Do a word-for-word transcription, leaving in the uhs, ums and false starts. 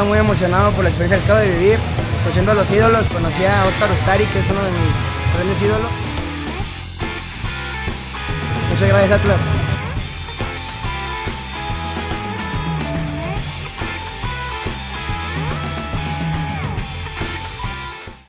estaba muy emocionado por la experiencia que acabo de vivir, conociendo a los ídolos. Conocí a Óscar Ustari, que es uno de mis grandes ídolos. Muchas gracias, Atlas.